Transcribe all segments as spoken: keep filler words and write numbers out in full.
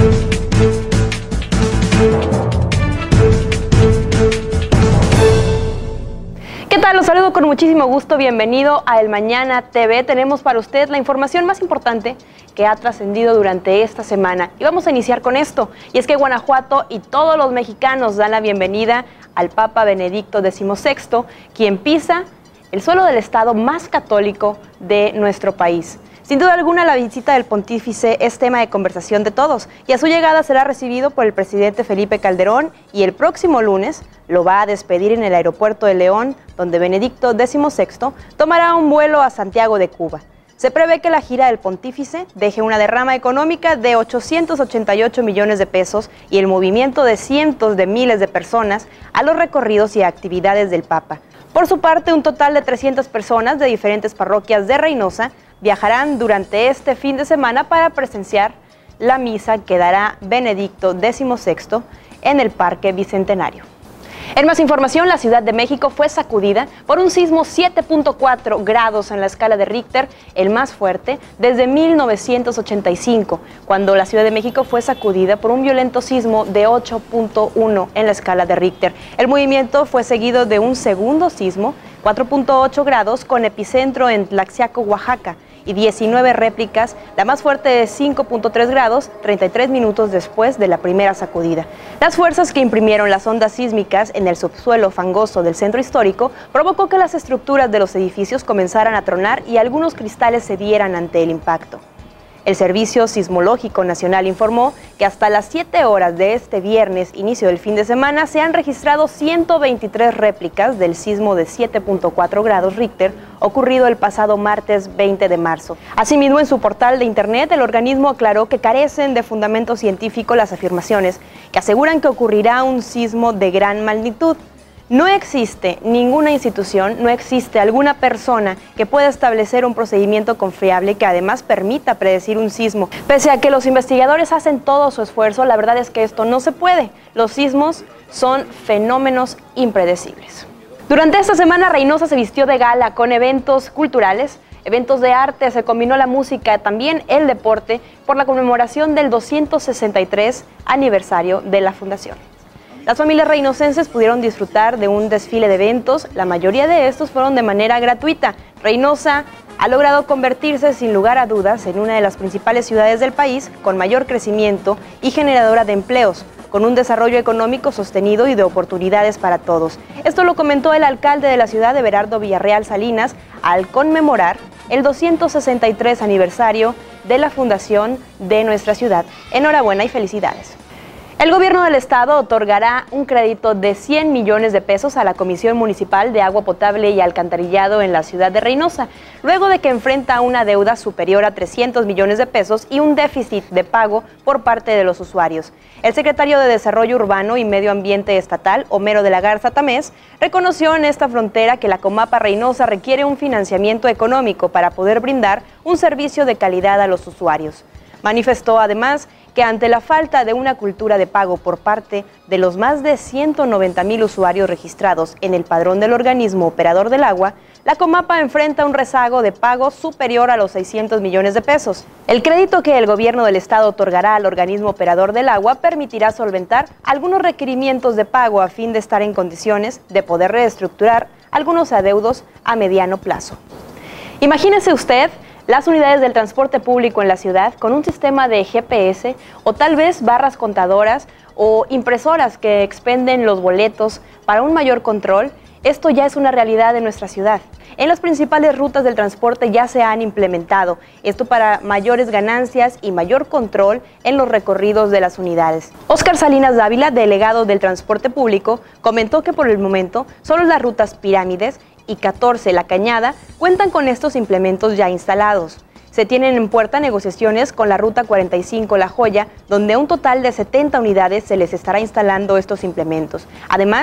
¿Qué tal? Los saludo con muchísimo gusto. Bienvenido a El Mañana T V. Tenemos para usted la información más importante que ha trascendido durante esta semana. Y vamos a iniciar con esto. Y es que Guanajuato y todos los mexicanos dan la bienvenida al Papa Benedicto decimosexto, quien pisa el suelo del estado más católico de nuestro país. Sin duda alguna, la visita del pontífice es tema de conversación de todos y a su llegada será recibido por el presidente Felipe Calderón y el próximo lunes lo va a despedir en el aeropuerto de León, donde Benedicto decimosexto tomará un vuelo a Santiago de Cuba. Se prevé que la gira del pontífice deje una derrama económica de ochocientos ochenta y ocho millones de pesos y el movimiento de cientos de miles de personas a los recorridos y actividades del Papa. Por su parte, un total de trescientas personas de diferentes parroquias de Reynosa viajarán durante este fin de semana para presenciar la misa que dará Benedicto decimosexto en el Parque Bicentenario. En más información, la Ciudad de México fue sacudida por un sismo siete punto cuatro grados en la escala de Richter, el más fuerte desde mil novecientos ochenta y cinco, cuando la Ciudad de México fue sacudida por un violento sismo de ocho punto uno en la escala de Richter. El movimiento fue seguido de un segundo sismo, cuatro punto ocho grados, con epicentro en Tlaxiaco, Oaxaca, y diecinueve réplicas, la más fuerte de cinco punto tres grados, treinta y tres minutos después de la primera sacudida. Las fuerzas que imprimieron las ondas sísmicas en el subsuelo fangoso del centro histórico provocó que las estructuras de los edificios comenzaran a tronar y algunos cristales cedieran ante el impacto. El Servicio Sismológico Nacional informó que hasta las siete horas de este viernes, inicio del fin de semana, se han registrado ciento veintitrés réplicas del sismo de siete punto cuatro grados Richter ocurrido el pasado martes veinte de marzo. Asimismo, en su portal de internet, el organismo aclaró que carecen de fundamento científico las afirmaciones que aseguran que ocurrirá un sismo de gran magnitud. No existe ninguna institución, no existe alguna persona que pueda establecer un procedimiento confiable que además permita predecir un sismo. Pese a que los investigadores hacen todo su esfuerzo, la verdad es que esto no se puede. Los sismos son fenómenos impredecibles. Durante esta semana, Reynosa se vistió de gala con eventos culturales, eventos de arte, se combinó la música, también el deporte, por la conmemoración del doscientos sesenta y tres aniversario de la Fundación. Las familias reinocenses pudieron disfrutar de un desfile de eventos, la mayoría de estos fueron de manera gratuita. Reynosa ha logrado convertirse sin lugar a dudas en una de las principales ciudades del país con mayor crecimiento y generadora de empleos, con un desarrollo económico sostenido y de oportunidades para todos. Esto lo comentó el alcalde de la ciudad, Everardo Villarreal Salinas, al conmemorar el doscientos sesenta y tres aniversario de la fundación de nuestra ciudad. Enhorabuena y felicidades. El gobierno del estado otorgará un crédito de cien millones de pesos a la Comisión Municipal de Agua Potable y Alcantarillado en la ciudad de Reynosa, luego de que enfrenta una deuda superior a trescientos millones de pesos y un déficit de pago por parte de los usuarios. El secretario de Desarrollo Urbano y Medio Ambiente Estatal, Homero de la Garza Tamés, reconoció en esta frontera que la Comapa Reynosa requiere un financiamiento económico para poder brindar un servicio de calidad a los usuarios. Manifestó además que ante la falta de una cultura de pago por parte de los más de ciento noventa mil usuarios registrados en el padrón del organismo operador del agua, la Comapa enfrenta un rezago de pago superior a los seiscientos millones de pesos. El crédito que el gobierno del estado otorgará al organismo operador del agua permitirá solventar algunos requerimientos de pago a fin de estar en condiciones de poder reestructurar algunos adeudos a mediano plazo. Imagínese usted las unidades del transporte público en la ciudad con un sistema de G P S o tal vez barras contadoras o impresoras que expenden los boletos para un mayor control. Esto ya es una realidad en nuestra ciudad. En las principales rutas del transporte ya se han implementado, esto para mayores ganancias y mayor control en los recorridos de las unidades. Óscar Salinas Dávila, delegado del transporte público, comentó que por el momento solo las rutas Pirámides y catorce La Cañada cuentan con estos implementos ya instalados. Se tienen en puerta negociaciones con la ruta cuarenta y cinco La Joya, donde a un total de setenta unidades se les estará instalando estos implementos. Además,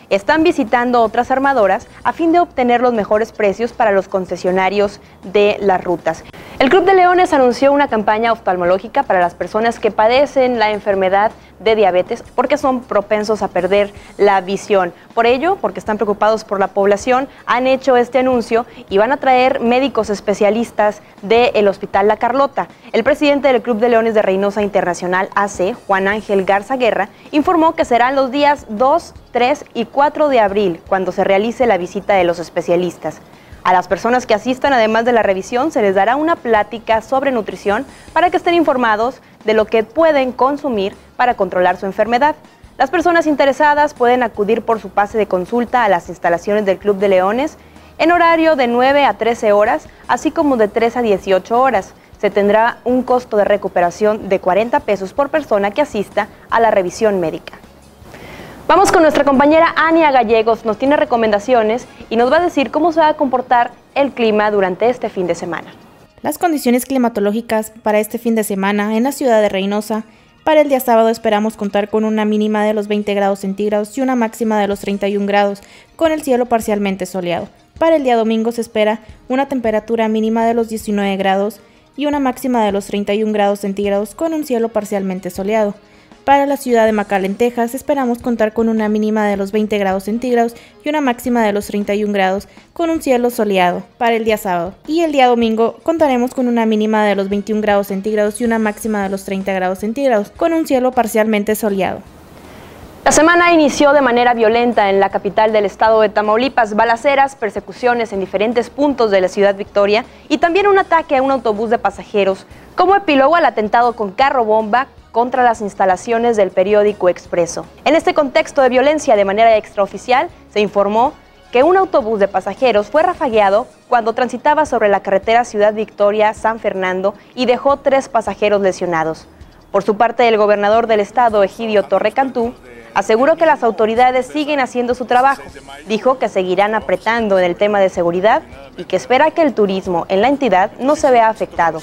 están visitando otras armadoras a fin de obtener los mejores precios para los concesionarios de las rutas. El Club de Leones anunció una campaña oftalmológica para las personas que padecen la enfermedad de diabetes porque son propensos a perder la visión. Por ello, porque están preocupados por la población, han hecho este anuncio y van a traer médicos especialistas del Hospital La Carlota. El presidente del Club de Leones de Reynosa Internacional A C, Juan Ángel Garza Guerra, informó que serán los días dos, tres y cuatro de abril cuando se realice la visita de los especialistas. A las personas que asistan, además de la revisión, se les dará una plática sobre nutrición para que estén informados de lo que pueden consumir para controlar su enfermedad. Las personas interesadas pueden acudir por su pase de consulta a las instalaciones del Club de Leones en horario de nueve a trece horas, así como de tres a dieciocho horas. Se tendrá un costo de recuperación de cuarenta pesos por persona que asista a la revisión médica. Vamos con nuestra compañera Ania Gallegos, nos tiene recomendaciones y nos va a decir cómo se va a comportar el clima durante este fin de semana. Las condiciones climatológicas para este fin de semana en la ciudad de Reynosa. Para el día sábado esperamos contar con una mínima de los veinte grados centígrados y una máxima de los treinta y un grados, con el cielo parcialmente soleado. Para el día domingo se espera una temperatura mínima de los diecinueve grados y una máxima de los treinta y un grados centígrados, con un cielo parcialmente soleado. Para la ciudad de McAllen, Texas, esperamos contar con una mínima de los veinte grados centígrados y una máxima de los treinta y un grados, con un cielo soleado para el día sábado. Y el día domingo contaremos con una mínima de los veintiún grados centígrados y una máxima de los treinta grados centígrados, con un cielo parcialmente soleado. La semana inició de manera violenta en la capital del estado de Tamaulipas, balaceras, persecuciones en diferentes puntos de la ciudad Victoria y también un ataque a un autobús de pasajeros, como epílogo al atentado con carro bomba contra las instalaciones del periódico Expreso. En este contexto de violencia de manera extraoficial, se informó que un autobús de pasajeros fue rafagueado cuando transitaba sobre la carretera Ciudad Victoria-San Fernando y dejó tres pasajeros lesionados. Por su parte, el gobernador del estado, Egidio Torre Cantú, aseguró que las autoridades siguen haciendo su trabajo. Dijo que seguirán apretando en el tema de seguridad y que espera que el turismo en la entidad no se vea afectado.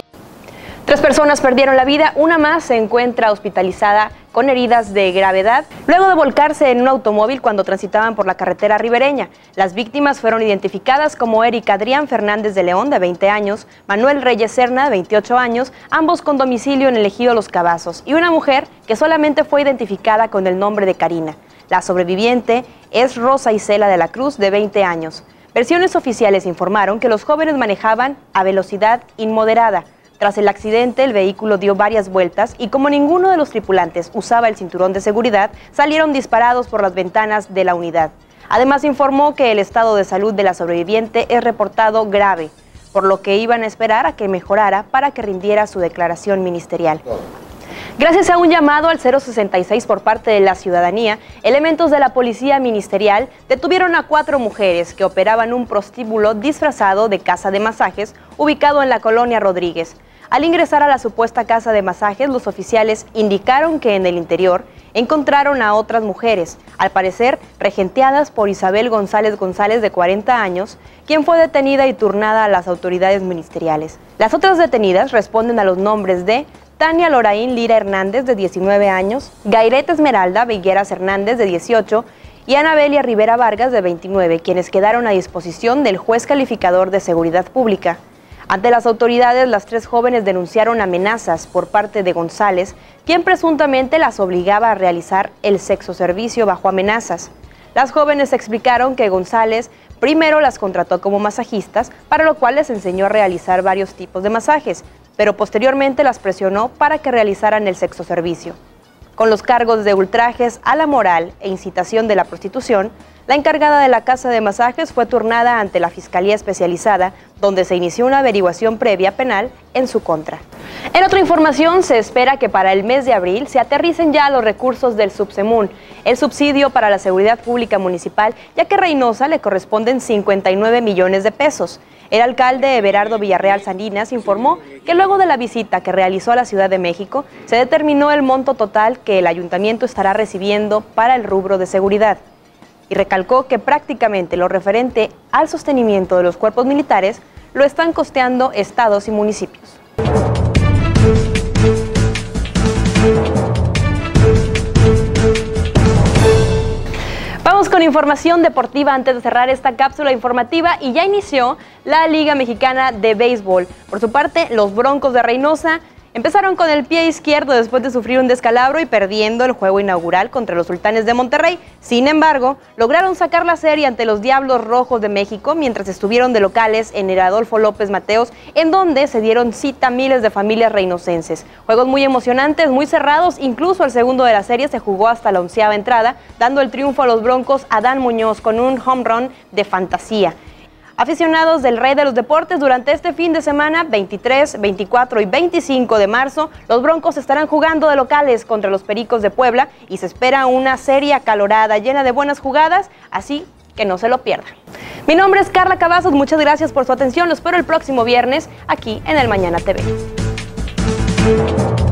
Tres personas perdieron la vida, una más se encuentra hospitalizada con heridas de gravedad, luego de volcarse en un automóvil cuando transitaban por la carretera ribereña. Las víctimas fueron identificadas como Erika Adrián Fernández de León, de veinte años, Manuel Reyes Serna, de veintiocho años, ambos con domicilio en el ejido Los Cavazos, y una mujer que solamente fue identificada con el nombre de Karina. La sobreviviente es Rosa Isela de la Cruz, de veinte años. Versiones oficiales informaron que los jóvenes manejaban a velocidad inmoderada. Tras el accidente, el vehículo dio varias vueltas y como ninguno de los tripulantes usaba el cinturón de seguridad, salieron disparados por las ventanas de la unidad. Además, informó que el estado de salud de la sobreviviente es reportado grave, por lo que iban a esperar a que mejorara para que rindiera su declaración ministerial. Gracias a un llamado al cero sesenta y seis por parte de la ciudadanía, elementos de la policía ministerial detuvieron a cuatro mujeres que operaban un prostíbulo disfrazado de casa de masajes ubicado en la colonia Rodríguez. Al ingresar a la supuesta casa de masajes, los oficiales indicaron que en el interior encontraron a otras mujeres, al parecer regenteadas por Isabel González González, de cuarenta años, quien fue detenida y turnada a las autoridades ministeriales. Las otras detenidas responden a los nombres de Tania Loraín Lira Hernández, de diecinueve años, Gairet Esmeralda Vigueras Hernández, de dieciocho, y Anabelia Rivera Vargas, de veintinueve, quienes quedaron a disposición del juez calificador de seguridad pública. Ante las autoridades, las tres jóvenes denunciaron amenazas por parte de González, quien presuntamente las obligaba a realizar el sexoservicio bajo amenazas. Las jóvenes explicaron que González primero las contrató como masajistas, para lo cual les enseñó a realizar varios tipos de masajes, pero posteriormente las presionó para que realizaran el sexoservicio. Con los cargos de ultrajes a la moral e incitación de la prostitución, la encargada de la casa de masajes fue turnada ante la Fiscalía Especializada, donde se inició una averiguación previa penal en su contra. En otra información, se espera que para el mes de abril se aterricen ya los recursos del Subsemún, el subsidio para la seguridad pública municipal, ya que a Reynosa le corresponden cincuenta y nueve millones de pesos. El alcalde Everardo Villarreal Salinas informó que luego de la visita que realizó a la Ciudad de México, se determinó el monto total que el ayuntamiento estará recibiendo para el rubro de seguridad. Y recalcó que prácticamente lo referente al sostenimiento de los cuerpos militares lo están costeando estados y municipios. Vamos con información deportiva antes de cerrar esta cápsula informativa y ya inició la Liga Mexicana de Béisbol. Por su parte, los Broncos de Reynosa empezaron con el pie izquierdo después de sufrir un descalabro y perdiendo el juego inaugural contra los Sultanes de Monterrey. Sin embargo, lograron sacar la serie ante los Diablos Rojos de México mientras estuvieron de locales en el Adolfo López Mateos, en donde se dieron cita miles de familias reinocenses. Juegos muy emocionantes, muy cerrados, incluso el segundo de la serie se jugó hasta la onceava entrada, dando el triunfo a los Broncos a Dan Muñoz con un home run de fantasía. Aficionados del Rey de los Deportes, durante este fin de semana, veintitrés, veinticuatro y veinticinco de marzo, los Broncos estarán jugando de locales contra los Pericos de Puebla y se espera una serie acalorada, llena de buenas jugadas, así que no se lo pierdan. Mi nombre es Carla Cavazos, muchas gracias por su atención, los espero el próximo viernes aquí en El Mañana T V.